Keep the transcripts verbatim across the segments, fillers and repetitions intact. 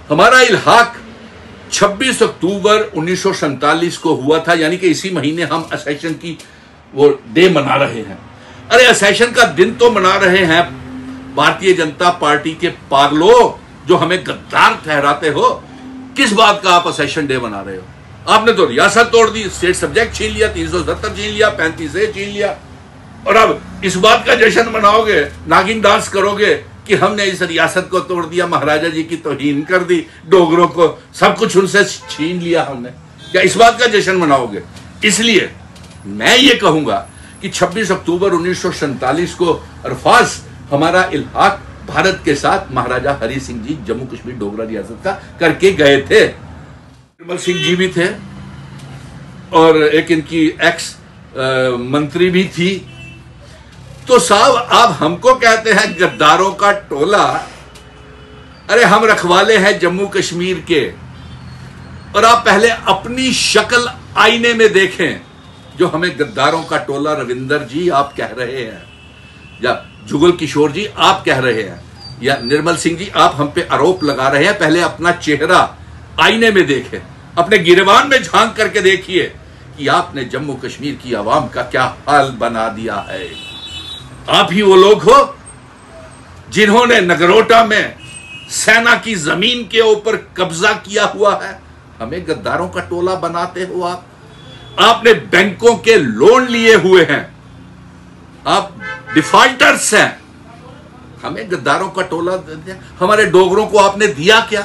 हमारा इल्हाक छब्बीस अक्टूबर उन्नीस सौ सैंतालीस को हुआ था, यानी कि इसी महीने हम असेशन की वो डे मना रहे हैं। अरे असेशन का दिन तो मना रहे हैं भारतीय जनता पार्टी के पागलों, जो हमें गद्दार ठहराते हो। किस बात का आप असेशन डे मना रहे हो? आपने तो रियासत तोड़ दी, स्टेट सब्जेक्ट छीन लिया, तीन सौ सत्तर छीन लिया, पैंतीस ए छीन लिया, और अब इस बात का जश्न मनाओगे, नागिन डांस करोगे कि हमने इस रियासत को तोड़ दिया, महाराजा जी की तौहीन कर दी, डोगरों को सब कुछ उनसे छीन लिया हमने। क्या इस बात का जश्न मनाओगे? इसलिए मैं ये कहूंगा कि छब्बीस अक्टूबर उन्नीस सौ सैंतालीस को अरफाज हमारा इल्हाक भारत के साथ महाराजा हरि सिंह जी जम्मू कश्मीर डोगरा रियासत का करके गए थे। निर्मल सिंह जी भी थे और एक इनकी एक्स मंत्री भी थी। तो साहब आप हमको कहते हैं गद्दारों का टोला। अरे हम रखवाले हैं जम्मू कश्मीर के, और आप पहले अपनी शक्ल आईने में देखें। जो हमें गद्दारों का टोला रविंदर जी आप कह रहे हैं, या जुगल किशोर जी आप कह रहे हैं, या निर्मल सिंह जी आप हम पे आरोप लगा रहे हैं, पहले अपना चेहरा आईने में देखें, अपने गिरबान में झांक करके देखिए कि आपने जम्मू कश्मीर की आवाम का क्या हाल बना दिया है। आप ही वो लोग हो जिन्होंने नगरोटा में सेना की जमीन के ऊपर कब्जा किया हुआ है। हमें गद्दारों का टोला बनाते हो आप। आपने बैंकों के लोन लिए हुए हैं, आप डिफॉल्टर्स हैं। हमें गद्दारों का टोला देते हैं। हमारे डोगरों को आपने दिया क्या?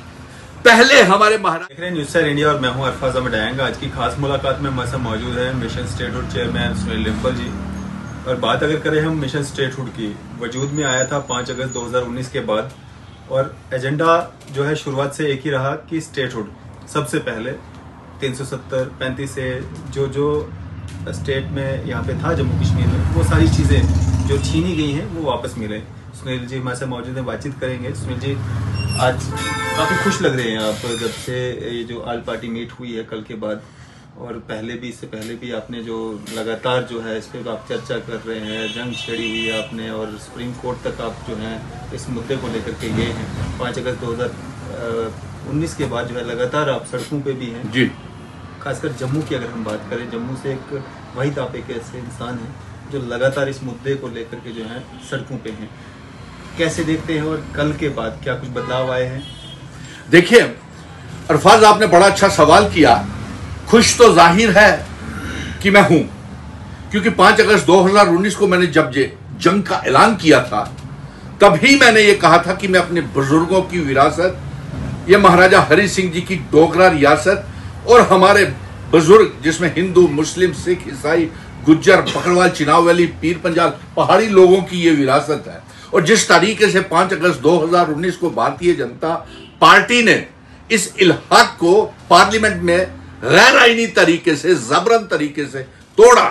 पहले हमारे महाराज देख रहे हैं न्यूज स्टार इंडिया और मैं हूं अरफाज अहमद आयंग। आज की खास मुलाकात में हमारे साथ मौजूद है mission statehood chairman Sunil Dimple ji. और बात अगर करें हम मिशन स्टेटहुड की, वजूद में आया था पांच अगस्त दो हज़ार उन्नीस के बाद, और एजेंडा जो है शुरुआत से एक ही रहा कि स्टेटहुड सबसे पहले तीन सौ सत्तर पैंतीस से जो जो स्टेट में यहाँ पे था जम्मू कश्मीर में, वो सारी चीजें जो छीनी गई हैं वो वापस मिले। सुनील जी हमारे साथ मौजूद हैं, बातचीत करेंगे। सुनील जी आज काफी खुश लग रहे हैं आप, जब से ये जो आल पार्टी मीट हुई है कल के बाद, और पहले भी, इससे पहले भी आपने जो लगातार जो है इस पर आप चर्चा कर रहे हैं, जंग छेड़ी हुई है आपने, और सुप्रीम कोर्ट तक आप जो है इस मुद्दे को लेकर के गए हैं। पाँच अगस्त दो हज़ार उन्नीस के बाद जो है लगातार आप सड़कों पे भी हैं जी। खासकर जम्मू की अगर हम बात करें, जम्मू से एक वही आप एक ऐसे इंसान हैं जो लगातार इस मुद्दे को लेकर के जो है सड़कों पे हैं। कैसे देखते हैं, और कल के बाद क्या कुछ बदलाव आए हैं? देखिए अरफाज, आपने बड़ा अच्छा सवाल किया। खुश तो जाहिर है कि मैं हूं, क्योंकि पाँच अगस्त दो हज़ार उन्नीस को मैंने जब जंग का ऐलान किया था, तभी मैंने ये कहा था कि मैं अपने बुजुर्गों की विरासत, ये महाराजा हरि सिंह जी की डोगरा रियासत, और हमारे बुजुर्ग जिसमें हिंदू, मुस्लिम, सिख, ईसाई, गुज्जर, बकरवाल, चिनाव वैली, पीर पंजाल, पहाड़ी लोगों की ये विरासत है। और जिस तरीके से पाँच अगस्त दो हज़ार उन्नीस को भारतीय जनता पार्टी ने इस इल्हाक को पार्लियामेंट में गैर आईनी तरीके से, जबरन तरीके से तोड़ा,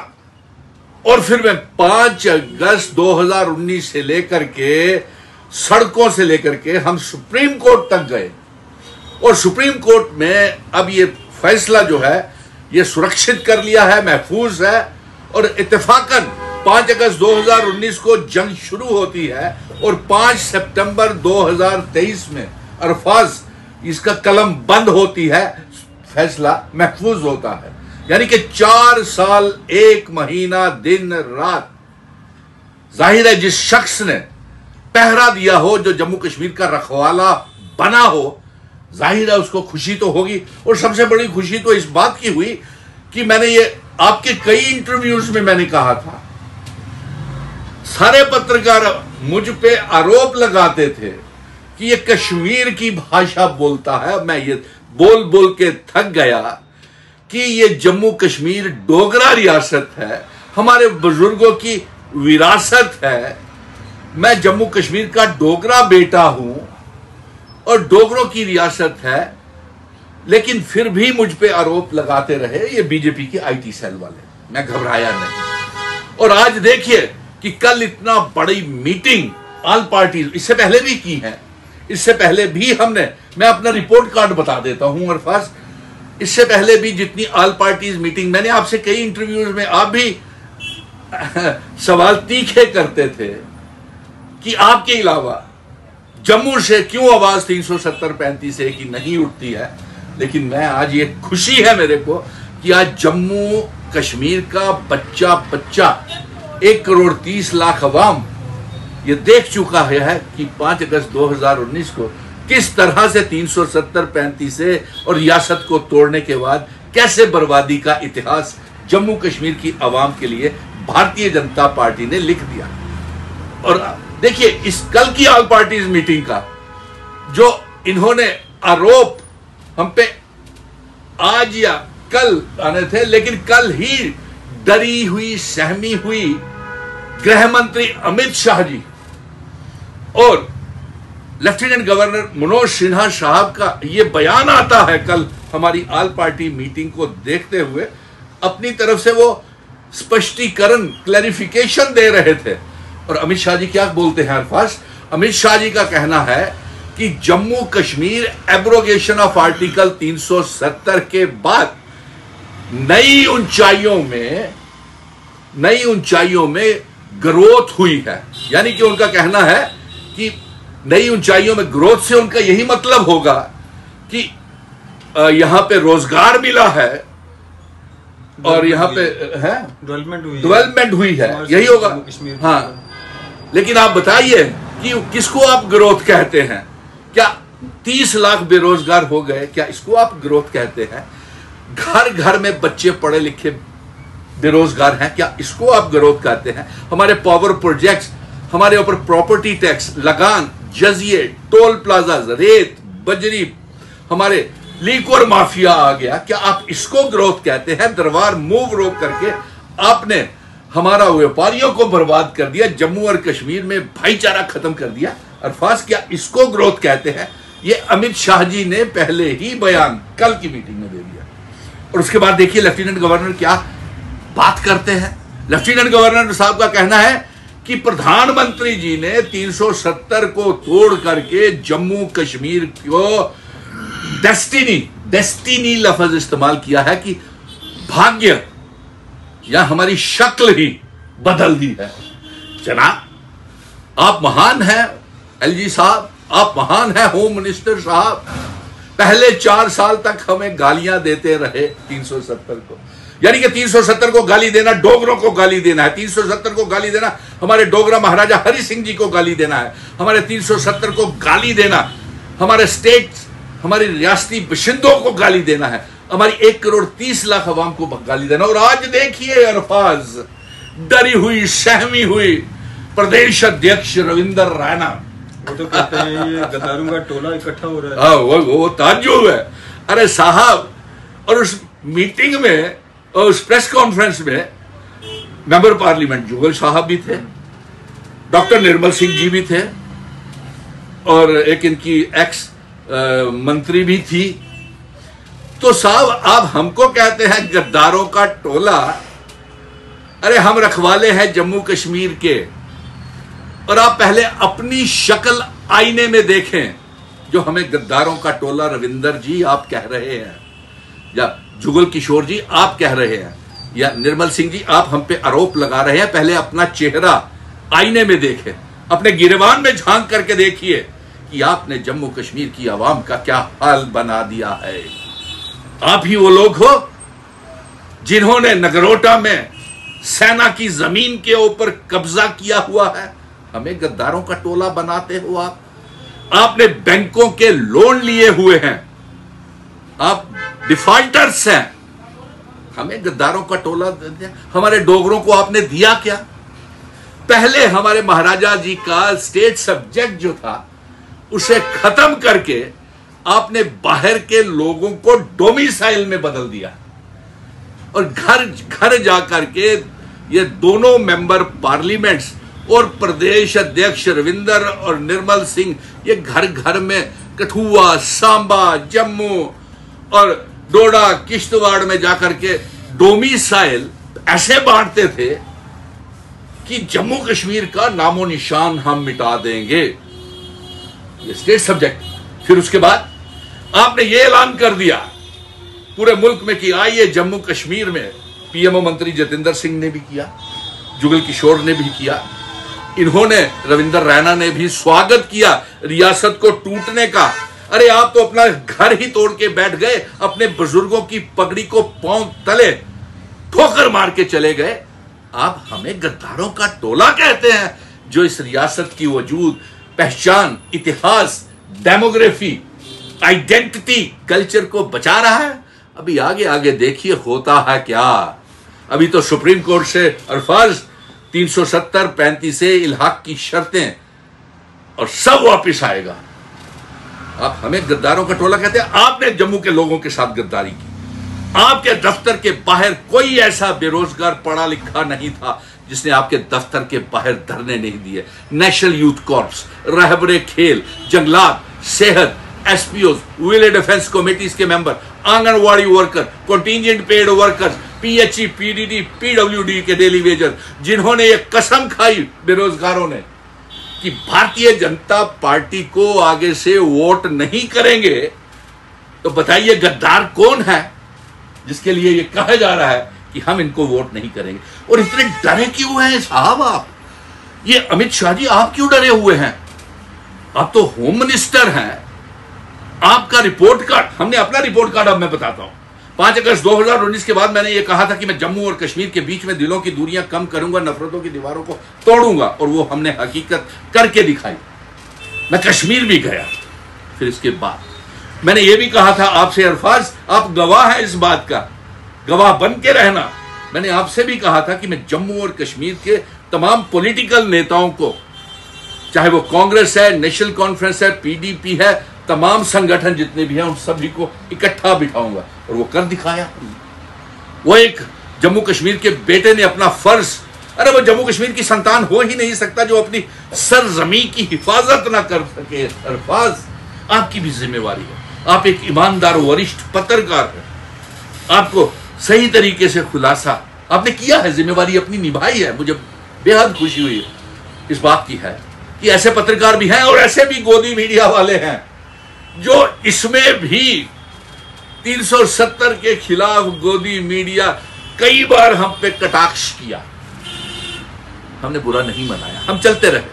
और फिर मैं पाँच अगस्त दो हज़ार उन्नीस से लेकर के, सड़कों से लेकर के हम सुप्रीम कोर्ट तक गए, और सुप्रीम कोर्ट में अब ये फैसला जो है ये सुरक्षित कर लिया है, महफूज है, और इत्तेफाकन पाँच अगस्त दो हज़ार उन्नीस को जंग शुरू होती है, और पाँच सितंबर दो हज़ार तेईस में अरफाज इसका कलम बंद होती है, फैसला महफूज होता है। यानी कि चार साल एक महीना दिन रात, जाहिर है जिस शख्स ने पहरा दिया हो, जो जम्मू कश्मीर का रखवाला बना हो, जाहिर है उसको खुशी तो होगी। और सबसे बड़ी खुशी तो इस बात की हुई कि मैंने ये आपके कई इंटरव्यूज में मैंने कहा था, सारे पत्रकार मुझ पे आरोप लगाते थे कि ये कश्मीर की भाषा बोलता है। मैं ये बोल बोल के थक गया कि ये जम्मू कश्मीर डोगरा रियासत है, हमारे बुजुर्गों की विरासत है। मैं जम्मू कश्मीर का डोगरा बेटा हूं और डोगरों की रियासत है, लेकिन फिर भी मुझ पे आरोप लगाते रहे ये बीजेपी के आईटी सेल वाले। मैं घबराया नहीं। और आज देखिए कि कल इतना बड़ी मीटिंग ऑल पार्टीज, इससे पहले भी की है, इससे पहले भी हमने, मैं अपना रिपोर्ट कार्ड बता देता हूं अरफाज, इससे पहले भी जितनी ऑल पार्टीज मीटिंग, मैंने आपसे कई इंटरव्यूज में आप भी सवाल तीखे करते थे कि आपके अलावा जम्मू से क्यों आवाज तीन सौ सत्तर पैंतीस ए की नहीं उठती है, लेकिन मैं आज ये खुशी है मेरे को कि आज जम्मू कश्मीर का बच्चा बच्चा एक करोड़ तीस लाख अवाम ये देख चुका है कि पांच अगस्त दो हजार उन्नीस को किस तरह से तीन सौ सत्तर पैंतीस ए और रियासत को तोड़ने के बाद कैसे बर्बादी का इतिहास जम्मू कश्मीर की आवाम के लिए भारतीय जनता पार्टी ने लिख दिया। और देखिए इस कल की ऑल पार्टीज मीटिंग का जो इन्होंने आरोप हम पे आज या कल आने थे, लेकिन कल ही डरी हुई सहमी हुई गृह मंत्री अमित शाह जी और लेफ्टिनेंट गवर्नर मनोज सिन्हा साहब का ये बयान आता है कल हमारी ऑल पार्टी मीटिंग को देखते हुए, अपनी तरफ से वो स्पष्टीकरण क्लैरिफिकेशन दे रहे थे। और अमित शाह जी क्या बोलते हैं अरफाज? अमित शाह जी का कहना है कि Jammu Kashmir abrogation of article तीन सौ सत्तर के बाद नई ऊंचाइयों में नई ऊंचाइयों में ग्रोथ हुई है। यानी कि उनका कहना है कि नई ऊंचाइयों में ग्रोथ से उनका यही मतलब होगा कि यहां पे रोजगार मिला है और यहां पे है डेवलपमेंट हुई डेवलपमेंट हुई है, यही होगा। हाँ, लेकिन आप बताइए कि किसको आप ग्रोथ कहते हैं? क्या तीस लाख बेरोजगार हो गए, क्या इसको आप ग्रोथ कहते हैं? घर घर में बच्चे पढ़े लिखे बेरोजगार हैं, क्या इसको आप ग्रोथ कहते हैं? हमारे पावर प्रोजेक्ट्स, हमारे ऊपर प्रॉपर्टी टैक्स, लगान, जजिए, टोल प्लाजा, रेत, बजरी, हमारे लीकर माफिया आ गया, क्या आप इसको ग्रोथ कहते हैं? दरबार मूव रोक करके आपने हमारा व्यापारियों को बर्बाद कर दिया, जम्मू और कश्मीर में भाईचारा खत्म कर दिया। अरफाज क्या इसको ग्रोथ कहते हैं? ये अमित शाह जी ने पहले ही बयान कल की मीटिंग में दे दिया। और उसके बाद देखिए लेफ्टिनेंट गवर्नर क्या बात करते हैं। लेफ्टिनेंट गवर्नर साहब का कहना है कि प्रधानमंत्री जी ने तीन सौ सत्तर को तोड़ करके जम्मू कश्मीर को डेस्टिनी डेस्टिनी लफ्ज इस्तेमाल किया है कि भाग्य या हमारी शक्ल ही बदल दी है। जनाब आप महान हैं, एलजी साहब आप महान हैं, होम मिनिस्टर साहब पहले चार साल तक हमें गालियां देते रहे तीन सौ सत्तर को, यानी कि तीन सौ सत्तर को गाली देना डोगरों को गाली देना है, तीन सौ सत्तर को गाली देना हमारे डोगरा महाराजा हरि सिंह जी को गाली देना है, हमारे तीन सौ सत्तर को गाली देना हमारे स्टेट हमारी रियासती बशिंदों को गाली देना है, हमारी एक करोड़ तीस लाख अवाम को गाली देना। और आज देखिए अरफाज डरी हुई सहमी हुई प्रदेश अध्यक्ष रविंदर रैना, वो तो कहते हैं ये गद्दारों का टोला इकट्ठा हो रहा है। हाँ वो वो ताज्जुब है। अरे साहब, और उस मीटिंग में और उस प्रेस कॉन्फ्रेंस में मेंबर पार्लियामेंट जुगल साहब भी थे, डॉक्टर निर्मल सिंह जी भी थे और एक इनकी एक्स मंत्री भी थी। तो साहब आप हमको कहते हैं गद्दारों का टोला, अरे हम रखवाले हैं जम्मू कश्मीर के। और आप पहले अपनी शक्ल आईने में देखें जो हमें गद्दारों का टोला रविंदर जी आप कह रहे हैं, या जुगल किशोर जी आप कह रहे हैं, या निर्मल सिंह जी आप हम पे आरोप लगा रहे हैं। पहले अपना चेहरा आईने में देखें, अपने गिरबान में झांक करके देखिए कि आपने जम्मू कश्मीर की आवाम का क्या हाल बना दिया है। आप ही वो लोग हो जिन्होंने नगरोटा में सेना की जमीन के ऊपर कब्जा किया हुआ है, हमें गद्दारों का टोला बनाते हो आप। आपने बैंकों के लोन लिए हुए हैं, आप डिफॉल्टर्स हैं, हमें गद्दारों का टोला देते हैं। हमारे डोगरों को आपने दिया क्या? पहले हमारे महाराजा जी का स्टेट सब्जेक्ट जो था उसे खत्म करके आपने बाहर के लोगों को डोमिसाइल में बदल दिया और घर घर जाकर के ये दोनों मेंबर पार्लियामेंट्स और प्रदेश अध्यक्ष रविंदर और निर्मल सिंह ये घर घर में कठुआ, सांबा, जम्मू और डोडा, किश्तवाड़ में जाकर के डोमिसाइल ऐसे बांटते थे कि जम्मू कश्मीर का नामो निशान हम मिटा देंगे, ये स्टेट सब्जेक्ट। फिर उसके बाद आपने ये ऐलान कर दिया पूरे मुल्क में कि आइए जम्मू कश्मीर में, पीएमओ मंत्री जतेंद्र सिंह ने भी किया, जुगल किशोर ने भी किया, इन्होंने, रविंदर रैना ने भी स्वागत किया रियासत को टूटने का। अरे आप तो अपना घर ही तोड़ के बैठ गए, अपने बुजुर्गों की पगड़ी को पांव तले ठोकर मार के चले गए। आप हमें गद्दारों का टोला कहते हैं, जो इस रियासत की वजूद, पहचान, इतिहास, डेमोग्राफी, आइडेंटिटी, कल्चर को बचा रहा है। अभी आगे आगे देखिए होता है क्या। अभी तो सुप्रीम कोर्ट से अल्फाज तीन सौ सत्तर पैंतीस से इल्हाक की शर्तें और सब वापिस आएगा। आप हमें गद्दारों का टोला कहते हैं। आपने जम्मू के लोगों के साथ गद्दारी की। आपके दफ्तर के बाहर कोई ऐसा बेरोजगार पढ़ा लिखा नहीं था जिसने आपके दफ्तर के बाहर धरने नहीं दिए। नेशनल यूथ कॉर्प्स, रहबरे खेल, जंगलात, सेहत, एसपीओ, विलेज डिफेंस कमेटीज के member, anganwadi worker, contingent paid workers, PHE, PDD, PWD के डेली वेजर, जिन्होंने ये कसम खाई बेरोजगारों ने कि भारतीय जनता पार्टी को आगे से वोट नहीं करेंगे, तो बताइए गद्दार कौन है जिसके लिए ये कहा जा रहा है कि हम इनको वोट नहीं करेंगे। और इतने डरे क्यों हैं साहब आप? ये अमित शाह जी आप क्यों डरे हुए हैं? आप तो होम मिनिस्टर हैं। आपका रिपोर्ट कार्ड, हमने अपना रिपोर्ट कार्ड अब मैं बताता हूं। पांच अगस्त दो हज़ार उन्नीस के बाद मैंने ये कहा था कि मैं जम्मू और कश्मीर के बीच में दिलों की दूरियां कम करूंगा, नफरतों की दीवारों को तोड़ूंगा, और वो हमने हकीकत करके दिखाई। मैं कश्मीर भी गया। फिर इसके बाद मैंने ये भी कहा था आपसे, अल्फाज आप गवाह हैं इस बात का, गवाह बन के रहना। मैंने आपसे भी कहा था कि मैं जम्मू और कश्मीर के तमाम पॉलिटिकल नेताओं को, चाहे वो कांग्रेस है, नेशनल कॉन्फ्रेंस है, पीडीपी है, तमाम संगठन जितने भी हैं उन सभी को इकट्ठा बिठाऊंगा, और वो कर दिखाया। वो एक जम्मू कश्मीर के बेटे ने अपना फर्ज, अरे वो जम्मू कश्मीर की संतान हो ही नहीं सकता जो अपनी सरजमी की हिफाजत ना कर सके। अल्फाज आपकी भी जिम्मेवारी है। आप एक ईमानदार वरिष्ठ पत्रकार हैं। आपको सही तरीके से खुलासा आपने किया है, जिम्मेवारी अपनी निभाई है। मुझे बेहद खुशी हुई इस बात की है कि ऐसे पत्रकार भी हैं और ऐसे भी गोदी मीडिया वाले हैं जो इसमें भी तीन सौ सत्तर के खिलाफ गोदी मीडिया कई बार हम पे कटाक्ष किया। हमने बुरा नहीं मनाया, हम चलते रहे।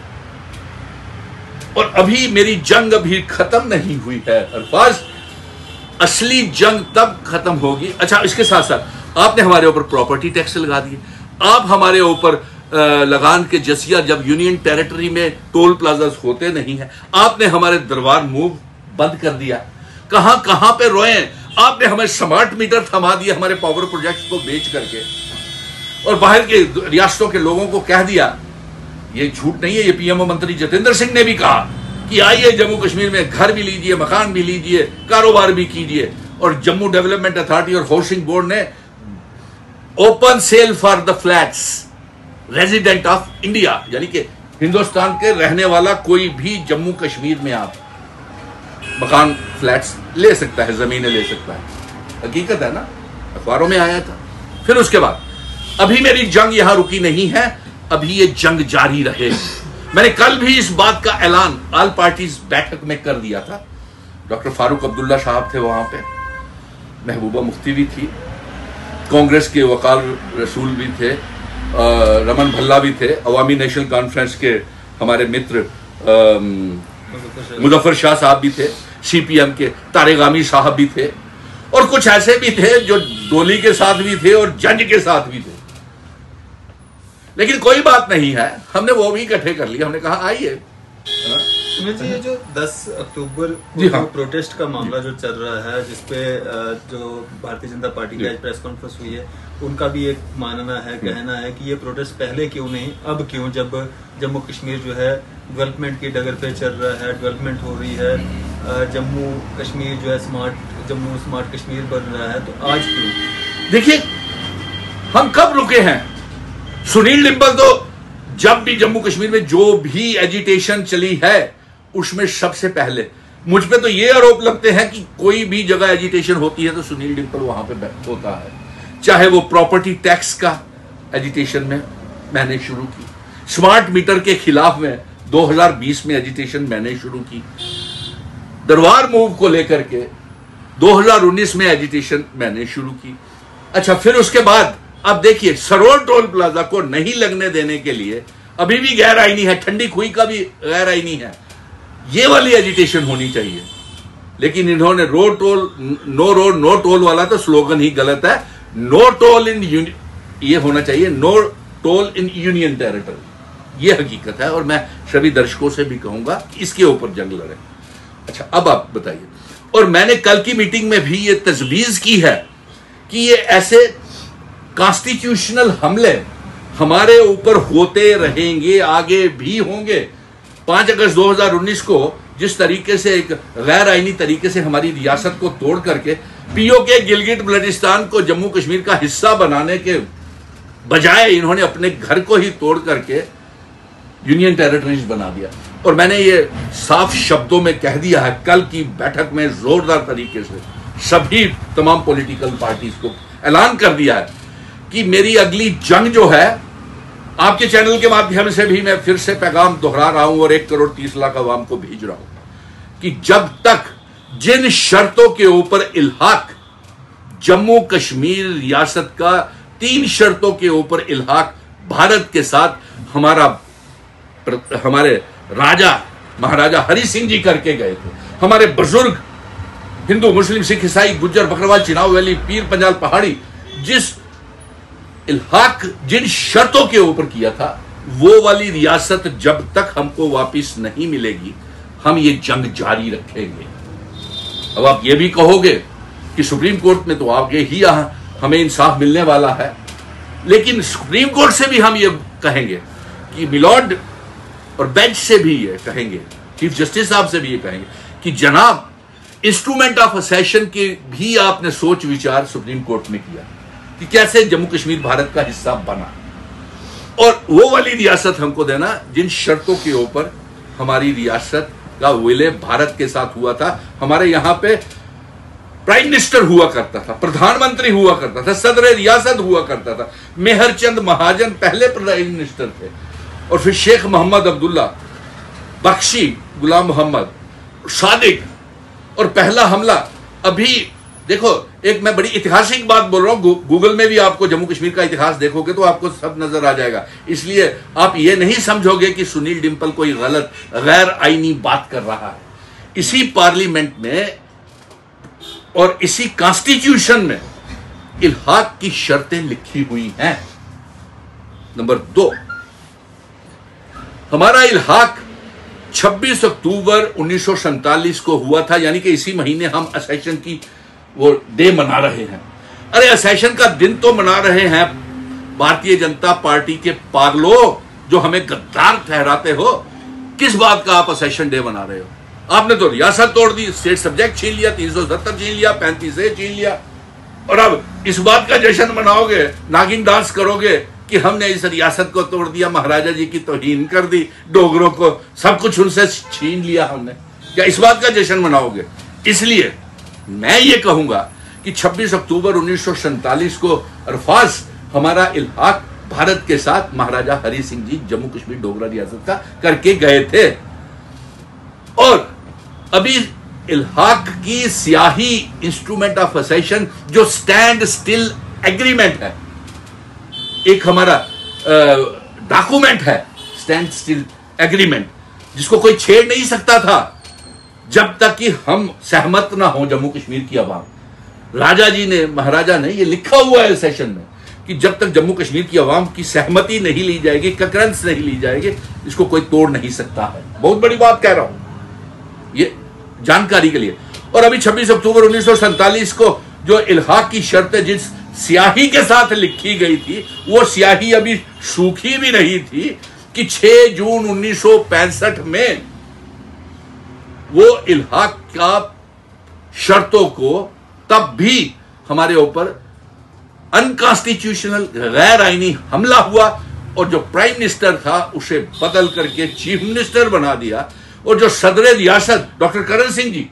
और अभी मेरी जंग अभी खत्म नहीं हुई है अल्फाज। असली जंग तब खत्म होगी। अच्छा, इसके साथ साथ आपने हमारे ऊपर प्रॉपर्टी टैक्स लगा दिए। आप हमारे ऊपर लगान के जसिया, जब यूनियन टेरिटरी में टोल प्लाजा होते नहीं है, आपने हमारे दरबार मूव बंद कर दिया। कहां कहां पे रोए। आपने हमें स्मार्ट मीटर थमा दिया हमारे पावर प्रोजेक्ट्स को बेच करके, और बाहर के रियासतों के लोगों को कह दिया, ये झूठ नहीं है, ये पीएमओ मंत्री जतेंद्र सिंह ने भी कहा कि आइए जम्मू कश्मीर में घर भी लीजिए, मकान भी लीजिए, कारोबार भी कीजिए। और जम्मू डेवलपमेंट अथॉरिटी और हाउसिंग बोर्ड ने open sale for the flats resident of India, यानी कि हिंदुस्तान के रहने वाला कोई भी जम्मू कश्मीर में आप मकान फ्लैट्स ले सकता है, जमीनें ले सकता है। हकीकत है ना, अखबारों में आया था। फिर उसके बाद अभी मेरी जंग यहां रुकी नहीं है, अभी ये जंग जारी रहे। मैंने कल भी इस बात का ऐलान ऑल पार्टीज बैठक में कर दिया था। डॉक्टर फारूक अब्दुल्ला साहब थे वहां पे, महबूबा मुफ्ती भी थी, कांग्रेस के वकार रसूल भी थे, रमन भल्ला भी थे, अवामी नेशनल कॉन्फ्रेंस के हमारे मित्र मुजफ्फर शाह साहब भी थे, सीपीएम के तारेगामी साहब भी थे, और कुछ ऐसे भी थे जो डोली के साथ भी थे और जज के साथ भी थे। लेकिन कोई बात नहीं है, हमने वो भी इकट्ठे कर लिया। हमने कहा आइए। जी, ये जो दस अक्टूबर जी हाँ, प्रोटेस्ट का मामला जो चल रहा है, जिसपे जो भारतीय जनता पार्टी की आज प्रेस कॉन्फ्रेंस हुई है, उनका भी एक मानना है, कहना है कि ये प्रोटेस्ट पहले क्यों नहीं, अब क्यों, जब जम्मू कश्मीर जो है डेवलपमेंट की डगर पे चल रहा है, डेवलपमेंट हो रही है, जम्मू कश्मीर जो है स्मार्ट जम्मू स्मार्ट कश्मीर बन रहा है, तो आज क्यों? देखिए, हम कब रुके हैं। सुनील लिंबल तो जब भी जम्मू कश्मीर में जो भी एजिटेशन चली है उसमें सबसे पहले, मुझ पे तो ये आरोप लगते हैं कि कोई भी जगह एजिटेशन होती है तो सुनील डिम्पल वहां पे होता है। चाहे वो प्रॉपर्टी टैक्स का एजिटेशन में मैंने शुरू की, स्मार्ट मीटर के खिलाफ में दो हज़ार बीस में एजिटेशन मैंने शुरू की, दरबार मूव को लेकर के दो हज़ार उन्नीस में एजिटेशन मैंने शुरू की। अच्छा, फिर उसके बाद अब देखिए, सरोवर टोल प्लाजा को नहीं लगने देने के लिए अभी भी गैर आईनी है, ठंडी खुई का भी गैर आईनी है। ये वाली एजिटेशन होनी चाहिए। लेकिन इन्होंने रो toll no road no toll वाला तो स्लोगन ही गलत है। नो टोल इन ये होना चाहिए no toll in union territory. ये हकीकत है और मैं सभी दर्शकों से भी कहूंगा कि इसके ऊपर जंग लड़े। अच्छा, अब आप बताइए। और मैंने कल की मीटिंग में भी ये तजवीज की है कि ये ऐसे कॉन्स्टिट्यूशनल हमले हमारे ऊपर होते रहेंगे, आगे भी होंगे। पांच अगस्त दो हज़ार उन्नीस को जिस तरीके से एक गैर आईनी तरीके से हमारी रियासत को तोड़ करके पीओके गिलगिट बल्टिस्तान को जम्मू कश्मीर का हिस्सा बनाने के बजाय इन्होंने अपने घर को ही तोड़ करके यूनियन टेरिटरीज बना दिया। और मैंने ये साफ शब्दों में कह दिया है कल की बैठक में, जोरदार तरीके से सभी तमाम पॉलिटिकल पार्टीज को ऐलान कर दिया है कि मेरी अगली जंग जो है, आपके चैनल के माध्यम से भी मैं फिर से पैगाम दोहरा रहा हूं और एक करोड़ तीस लाख अवाम को भेज रहा हूं कि जब तक जिन शर्तों के ऊपर इल्हाक जम्मू कश्मीर रियासत का तीन शर्तों के ऊपर इल्हाक भारत के साथ हमारा हमारे राजा महाराजा हरि सिंह जी करके गए थे, हमारे बुजुर्ग हिंदू मुस्लिम सिख ईसाई गुज्जर बकरवाल चिनाव वैली पीर पंजाल पहाड़ी जिस इल्हाक जिन शर्तों के ऊपर किया था, वो वाली रियासत जब तक हमको वापस नहीं मिलेगी हम ये जंग जारी रखेंगे। अब आप ये भी कहोगे कि सुप्रीम कोर्ट में तो आगे ही हमें इंसाफ मिलने वाला है, लेकिन सुप्रीम कोर्ट से भी हम ये कहेंगे कि मिलॉर्ड और बेंच से भी ये कहेंगे, चीफ जस्टिस साहब से भी ये कहेंगे कि जनाब इंस्ट्रूमेंट ऑफ असेशन के भी आपने सोच विचार सुप्रीम कोर्ट में किया कि कैसे जम्मू कश्मीर भारत का हिस्सा बना, और वो वाली रियासत हमको देना जिन शर्तों के ऊपर हमारी रियासत का विलय भारत के साथ हुआ था। हमारे यहां पे प्राइम मिनिस्टर हुआ करता था, प्रधानमंत्री हुआ करता था, सदर रियासत हुआ करता था, मेहरचंद महाजन पहले प्राइम मिनिस्टर थे, और फिर शेख मोहम्मद अब्दुल्ला, बख्शी, गुलाम मोहम्मद, सादिक, और पहला हमला अभी देखो, एक मैं बड़ी ऐतिहासिक बात बोल रहा हूं, गूगल में भी आपको जम्मू कश्मीर का इतिहास देखोगे तो आपको सब नजर आ जाएगा। इसलिए आप ये नहीं समझोगे कि सुनील डिंपल कोई गलत गैर आईनी बात कर रहा है। इसी पार्लियामेंट में और इसी कॉन्स्टिट्यूशन में इल्हाक की शर्तें लिखी हुई हैं। नंबर दो, हमारा इल्हाक छब्बीस अक्टूबर उन्नीस सौ सैंतालीस को हुआ था, यानी कि इसी महीने हम असेशन की वो डे मना रहे हैं। अरे असेशन का दिन तो मना रहे हैं भारतीय जनता पार्टी के पागलो जो हमें गद्दार ठहराते हो। किस बात का आप असेशन डे मना रहे हो? आपने तो रियासत तोड़ दी, स्टेट सब्जेक्ट छीन लिया, तीन सौ सत्तर छीन लिया, पैंतीस ए छीन लिया, और अब इस बात का जश्न मनाओगे, नागिन डांस करोगे कि हमने इस रियासत को तोड़ दिया, महाराजा जी की तौहीन कर दी, डोगरों को सब कुछ उनसे छीन लिया हमने। क्या इस बात का जश्न मनाओगे? इसलिए मैं ये कहूंगा कि छब्बीस अक्टूबर उन्नीस सौ सैंतालीस को अरफाज हमारा इल्हाक भारत के साथ महाराजा हरि सिंह जी जम्मू कश्मीर डोगरा रियासत का करके गए थे। और अभी इल्हाक की स्याही इंस्ट्रूमेंट ऑफ असेशन जो स्टैंड स्टिल एग्रीमेंट है, एक हमारा डॉक्यूमेंट है स्टैंड स्टिल एग्रीमेंट, जिसको कोई छेड़ नहीं सकता था जब तक कि हम सहमत ना हो जम्मू कश्मीर की आवाम। राजा जी ने, महाराजा ने, ये लिखा हुआ है सेशन में कि जब तक जम्मू कश्मीर की आवाम की सहमति नहीं ली जाएगी, कंकरेंस नहीं ली जाएगी, इसको कोई तोड़ नहीं सकता है। बहुत बड़ी बात कह रहा हूं ये जानकारी के लिए। और अभी छब्बीस अक्टूबर उन्नीस सौ सैंतालीस को जो इल्हाक की शर्तें जिस स्याही के साथ लिखी गई थी, वो स्याही अभी सूखी भी नहीं थी कि छह जून उन्नीस सौ पैंसठ में वो इल्हाक का शर्तों को तब भी हमारे ऊपर अनकॉन्स्टिट्यूशनल गैर आईनी हमला हुआ, और जो प्राइम मिनिस्टर था उसे बदल करके चीफ मिनिस्टर बना दिया, और जो सदर रियासत डॉक्टर करण सिंह जी,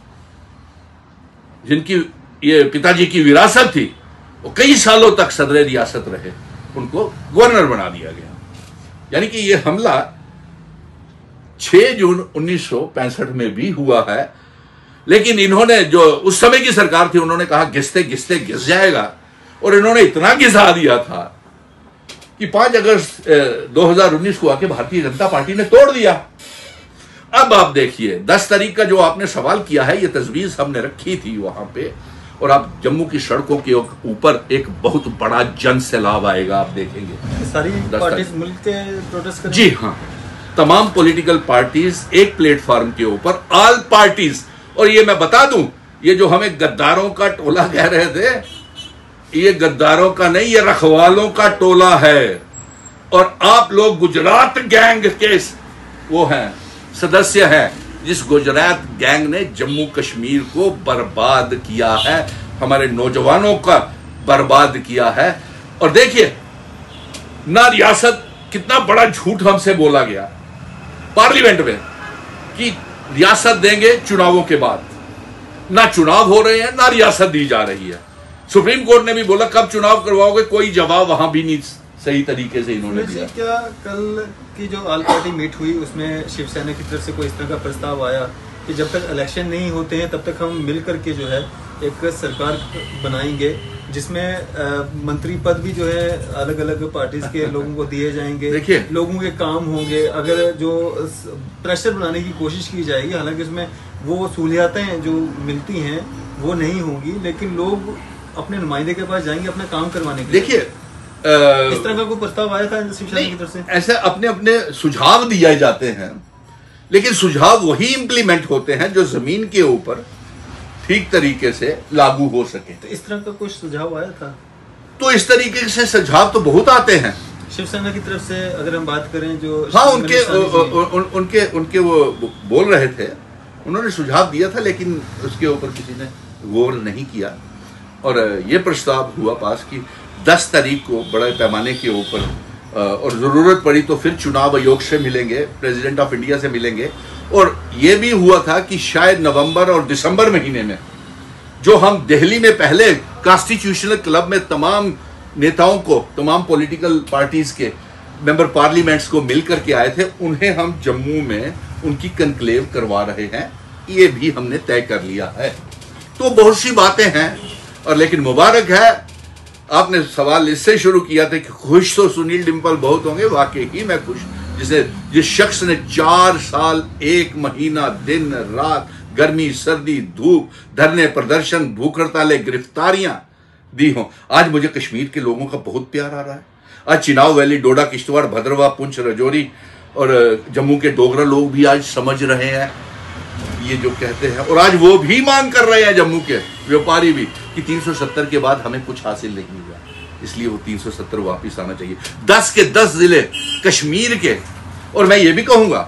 जिनकी ये पिताजी की विरासत थी, वो कई सालों तक सदर रियासत रहे, उनको गवर्नर बना दिया गया। यानी कि ये हमला छह जून उन्नीस सौ पैंसठ में भी हुआ है, लेकिन इन्होंने, जो उस समय की सरकार थी, उन्होंने कहा घिसते घिसते घिस जाएगा, और इन्होंने इतना घिसा दिया था कि पांच अगस्त दो हज़ार उन्नीस को आके भारतीय जनता पार्टी ने तोड़ दिया। अब आप देखिए दस तारीख का जो आपने सवाल किया है, ये तजवीज हमने रखी थी वहां पे, और आप जम्मू की सड़कों के ऊपर एक बहुत बड़ा जन सैलाब आएगा, आप देखेंगे। सारी पार्टीज मुल्क के प्रोटेस्ट करेंगी? जी हाँ, तमाम पॉलिटिकल पार्टीज एक प्लेटफॉर्म के ऊपर, ऑल पार्टीज। और ये मैं बता दूं, ये जो हमें गद्दारों का टोला कह रहे थे, ये गद्दारों का नहीं, ये रखवालों का टोला है। और आप लोग गुजरात गैंग के वो हैं, सदस्य हैं, जिस गुजरात गैंग ने जम्मू कश्मीर को बर्बाद किया है, हमारे नौजवानों का बर्बाद किया है। और देखिए ना, रियासत, कितना बड़ा झूठ हमसे बोला गया पार्लियामेंट में कि रियासत देंगे चुनावों के बाद। ना चुनाव हो रहे हैं, ना रियासत दी जा रही है। सुप्रीम कोर्ट ने भी बोला कब चुनाव करवाओगे, कोई जवाब वहां भी नहीं सही तरीके से इन्होंने दिया। क्या कल की जो ऑल पार्टी मीट हुई उसमें शिवसेना की तरफ से कोई इस तरह का प्रस्ताव आया कि जब तक इलेक्शन नहीं होते हैं तब तक हम मिलकर के जो है एक सरकार बनाएंगे, जिसमें मंत्री पद भी जो है अलग अलग पार्टीज के लोगों को दिए जाएंगे, देखिए लोगों के काम होंगे। अगर जो प्रेशर बनाने की कोशिश की जाएगी, हालांकि उसमें वो सहूलियातें जो मिलती हैं वो नहीं होंगी, लेकिन लोग अपने नुमाइंदे के पास जाएंगे अपना काम करवाने के लिए। देखिए इस तरह का कोई प्रस्ताव आया था शिवसेना की तरफ से? ऐसे अपने अपने सुझाव दिए जाते हैं, लेकिन सुझाव वही इंप्लीमेंट होते हैं जो जमीन के ऊपर ठीक तरीके से लागू हो सके। तो इस तरह का कुछ सुझाव आया था? तो इस तरीके से सुझाव तो बहुत आते हैं शिवसेना की तरफ से। अगर हम बात करें जो हाँ उनके उ, उ, उ, उनके उनके वो बोल रहे थे, उन्होंने सुझाव दिया था, लेकिन उसके ऊपर किसी ने गौर नहीं किया। और ये प्रस्ताव हुआ पास कि दस तारीख को बड़े पैमाने के ऊपर, और जरूरत पड़ी तो फिर चुनाव आयोग से मिलेंगे, प्रेसिडेंट ऑफ इंडिया से मिलेंगे। और यह भी हुआ था कि शायद नवंबर और दिसंबर महीने में जो हम दिल्ली में पहले कॉन्स्टिट्यूशनल क्लब में तमाम नेताओं को, तमाम पॉलिटिकल पार्टीज के मेंबर पार्लियामेंट्स को मिलकर के आए थे, उन्हें हम जम्मू में उनकी कनक्लेव करवा रहे हैं, ये भी हमने तय कर लिया है। तो बहुत सी बातें हैं। और लेकिन मुबारक है, आपने सवाल इससे शुरू किया था कि खुश तो सुनील डिम्पल बहुत होंगे। वाकई ही मैं खुश, जिसे जिस शख्स ने चार साल एक महीना दिन रात गर्मी सर्दी धूप धरने प्रदर्शन भूख हड़तालें गिरफ्तारियां दी हों, आज मुझे कश्मीर के लोगों का बहुत प्यार आ रहा है। आज चिनाव वैली, डोडा, किश्तवाड़, भद्रवाह, पुंछ, राजौरी और जम्मू के डोगरा लोग भी आज समझ रहे हैं ये जो कहते हैं, और आज वो भी मांग कर रहे हैं, जम्मू के व्यापारी भी, कि तीन सौ सत्तर के बाद हमें कुछ हासिल नहीं हुआ, इसलिए वो तीन सौ सत्तर वापिस आना चाहिए। दस के दस जिले कश्मीर के। और मैं ये भी कहूंगा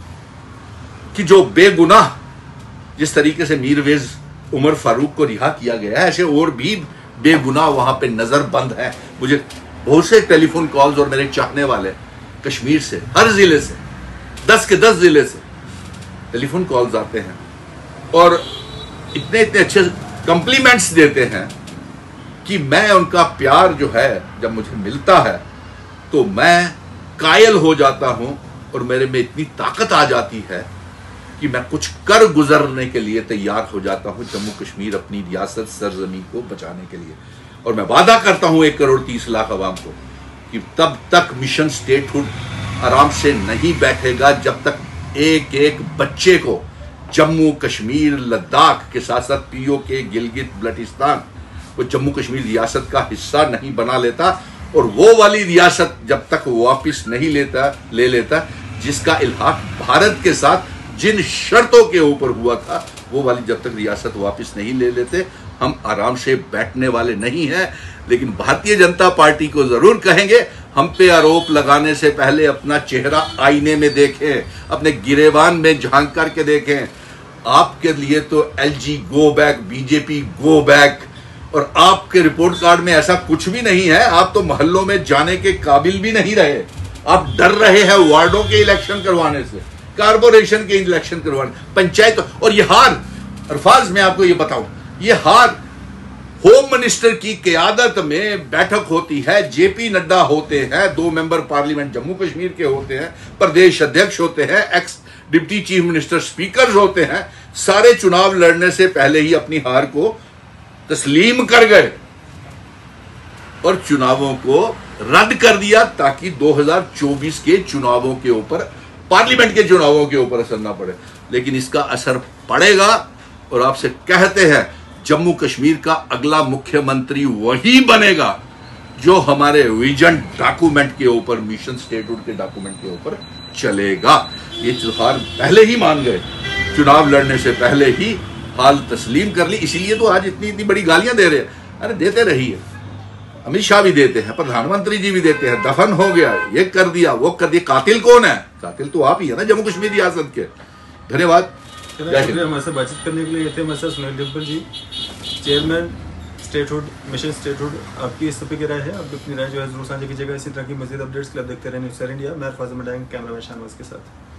कि जो बेगुनाह जिस तरीके से मीरवेज उमर फारूक को रिहा किया गया है, ऐसे और भी बेगुनाह वहां पे नजरबंद है। मुझे बहुत से टेलीफोन कॉल्स और मेरे चाहने वाले कश्मीर से, हर जिले से, दस के दस जिले से टेलीफोन कॉल्स आते हैं और इतने इतने अच्छे कॉम्प्लीमेंट्स देते हैं कि मैं उनका प्यार जो है जब मुझे मिलता है तो मैं कायल हो जाता हूं, और मेरे में इतनी ताकत आ जाती है कि मैं कुछ कर गुजरने के लिए तैयार हो जाता हूं जम्मू कश्मीर अपनी रियासत सरजमी को बचाने के लिए। और मैं वादा करता हूं एक करोड़ तीस लाख अवाम को कि तब तक मिशन स्टेटहुड आराम से नहीं बैठेगा जब तक एक एक बच्चे को जम्मू कश्मीर लद्दाख के साथ साथ पीओके गिलगित बल्टिस्तान को जम्मू कश्मीर रियासत का हिस्सा नहीं बना लेता, और वो वाली रियासत जब तक वापिस नहीं लेता ले लेता जिसका इल्हाक भारत के साथ जिन शर्तों के ऊपर हुआ था, वो वाली जब तक रियासत वापिस नहीं ले लेते हम आराम से बैठने वाले नहीं हैं। लेकिन भारतीय जनता पार्टी को जरूर कहेंगे, हम पे आरोप लगाने से पहले अपना चेहरा आईने में देखें, अपने गिरेबान में झांक करके देखें। आपके लिए तो LG go back, BJP go back, और आपके रिपोर्ट कार्ड में ऐसा कुछ भी नहीं है। आप तो मोहल्लों में जाने के काबिल भी नहीं रहे, आप डर रहे हैं वार्डों के इलेक्शन करवाने से, कारपोरेशन के इलेक्शन करवाने, पंचायत। और ये हार, अरफाज मैं आपको ये बताऊं, ये हार होम मिनिस्टर की क़यादत में बैठक होती है, जेपी नड्डा होते हैं, दो मेंबर पार्लियामेंट जम्मू कश्मीर के होते हैं, प्रदेश अध्यक्ष होते हैं, ex deputy chief minister speaker होते हैं, सारे चुनाव लड़ने से पहले ही अपनी हार को तस्लीम कर गए और चुनावों को रद्द कर दिया ताकि दो हज़ार चौबीस के चुनावों के ऊपर, पार्लियामेंट के चुनावों के ऊपर असर ना पड़े। लेकिन इसका असर पड़ेगा और आपसे कहते हैं जम्मू कश्मीर का अगला मुख्यमंत्री वही बनेगा जो हमारे विजन डॉक्यूमेंट के ऊपर, मिशन स्टेटहुड के डॉक्यूमेंट के ऊपर चलेगा। ये त्योहार पहले ही मान गए, चुनाव लड़ने से पहले ही हाल तस्लीम कर ली। इसीलिए तो आज इतनी इतनी बड़ी गालियां दे रहे हैं। अरे देते रहिए, अमित शाह भी देते हैं, प्रधानमंत्री जी भी देते हैं, दफन हो गया, ये कर दिया, वो कर दिया। कातिल कौन है? कातिल तो आप ही है ना जम्मू कश्मीर रियासत के। धन्यवाद। हमारे साथ बातचीत करने के लिए ये थे हमारे साथ Sunil Dimple ji, chairman statehood, mission statehood. आपकी इस पे क्या राय है? आप अपनी राय जो है जरूर साझा कीजिएगा। इसी तरह की मजीद अपडेट्स के लिए आप देखते रहें न्यूज़ इंडिया। मैं अरफाज अहमद, कैमरामैन शाहनवाज के साथ।